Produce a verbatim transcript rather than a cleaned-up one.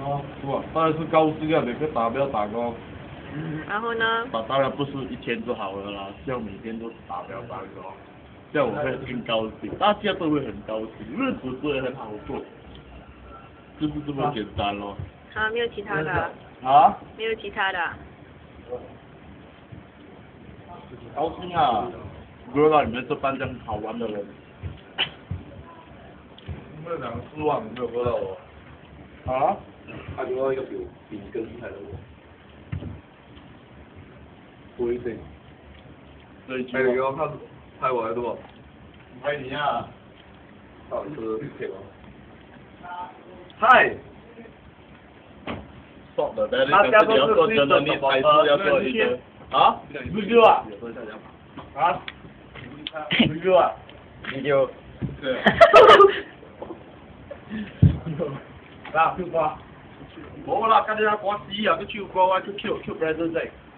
啊，是吧？当然是高兴啊，每个达标打工。 然后呢？ 啊，当然不是一天就好了啦，希望每天都是达标打工，这样我会更高兴，大家都会很高兴，日子过得很好过，就是这么简单咯。 啊，没有其他的。 啊？ 没有其他的。 高兴啊！遇到你们这班这样好玩的人。你们两个失望，没有遇到我。啊？ 他另外一个比比你更厉害的我。不一定。 这一句哎，你给我看拍我还是不？ 拍你啊！ 到底是可以吗？ 嗨。Stop 的，大家都是对着你还是要做一个啊？你就啊？啊？你就啊？ 你就。 对。啦，跳歌。冇啦，跟你阿講屎啊，都跳歌啊，跳跳跳 present 啫。